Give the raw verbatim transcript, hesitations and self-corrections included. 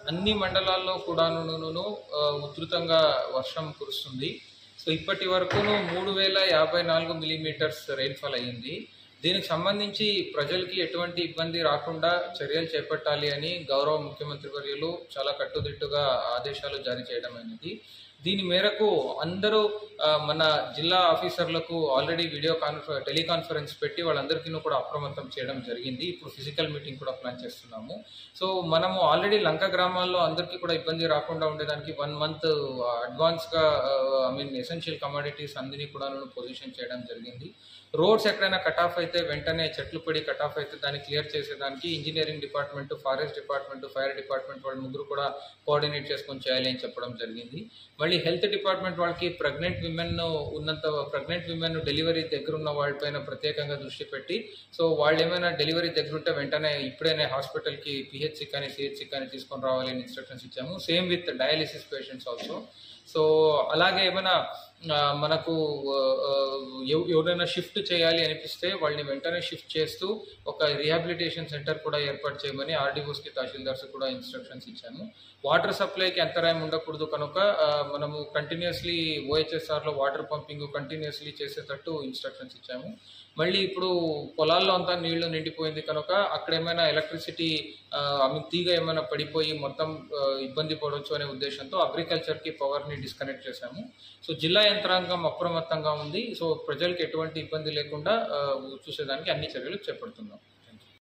అన్ని మండలాల్లో కూడాను ఉధృతంగా వర్షం కురుస్తుంది. సో ఇప్పటి వరకును మూడు వేల యాభై నాలుగు మిల్లీమీటర్స్ రెయిన్ఫాల్ అయ్యింది. దీనికి సంబంధించి ప్రజలకి ఎటువంటి ఇబ్బంది రాకుండా చర్యలు చేపట్టాలి అని గౌరవ ముఖ్యమంత్రి వర్యులు చాలా కట్టుదిట్టుగా ఆదేశాలు జారీ చేయడం అనేది. దీని మేరకు అందరూ మన జిల్లా ఆఫీసర్లకు ఆల్రెడీ వీడియో కాన్ఫరెన్స్ టెలికాన్ఫరెన్స్ పెట్టి వాళ్ళందరికీ కూడా అప్రమత్తం చేయడం జరిగింది. ఇప్పుడు ఫిజికల్ మీటింగ్ కూడా ప్లాన్ చేస్తున్నాము. సో మనము ఆల్రెడీ లంక గ్రామాల్లో అందరికీ కూడా ఇబ్బంది రాకుండా ఉండేదానికి వన్ మంత్ అడ్వాన్స్గా ఐ మీన్ ఎసెన్షియల్ కమోడిటీస్ అన్నిని కూడా పొజిషన్ చేయడం జరిగింది. రోడ్స్ ఎక్కడైనా కట్ ఆఫ్ అయితే వెంటనే చెట్లు పడి కట్ ఆఫ్ అయితే దాన్ని క్లియర్ చేసేదానికి engineering department, forest department, fire department వాళ్ళు ముగ్గురు కూడా కోఆర్డినేట్ చేసుకొని చేయాలి అని చెప్పడం జరిగింది. మళ్ళీ హెల్త్ డిపార్ట్మెంట్ వాళ్ళకి ప్రెగ్నెంట్ విమెన్ ఉన్నంత ప్రెగ్నెంట్ విమెన్ డెలివరీ దగ్గర ఉన్న వాళ్ళపైన ప్రత్యేకంగా దృష్టి పెట్టి సో వాళ్ళు ఏమైనా డెలివరీ దగ్గర ఉంటే వెంటనే ఇప్పుడైనా హాస్పిటల్కి పిహెచ్సి కానీ సిహెచ్సి కానీ తీసుకొని రావాలి అని ఇన్స్ట్రక్షన్స్ ఇచ్చాము. Same with dialysis patients also. So అలాగే ఏమైనా మనకు ఎవరైనా షిఫ్ట్ చేయాలి అనిపిస్తే వాళ్ళని వెంటనే షిఫ్ట్ చేస్తూ ఒక రీహాబిలిటేషన్ సెంటర్ కూడా ఏర్పాటు చేయమని ఆర్డీఓస్కి, తహసీల్దార్స్ కూడా ఇన్స్ట్రక్షన్స్ ఇచ్చాము. వాటర్ సప్లైకి అంతరాయం ఉండకూడదు కనుక మనము కంటిన్యూస్లీ ఓహెచ్ఎస్ఆర్లో వాటర్ పంపింగ్ కంటిన్యూస్లీ చేసేటట్టు ఇన్స్ట్రక్షన్స్ ఇచ్చాము. మళ్ళీ ఇప్పుడు పొలాల్లో అంతా నీళ్లు నిండిపోయింది కనుక అక్కడ ఏమైనా ఎలక్ట్రిసిటీ తీగ ఏమైనా పడిపోయి మొత్తం ఇబ్బంది పడవచ్చు అనే ఉద్దేశంతో అగ్రికల్చర్కి పవర్ని డిస్కనెక్ట్ చేశాము. సో జిల్లా యంత్రాంగం అప్రమత్తంగా ఉంది. సో ప్రజలకు ఎటువంటి ఇబ్బంది లేకుండా చూసేదానికి అన్ని చర్యలు చేపడుతున్నాం.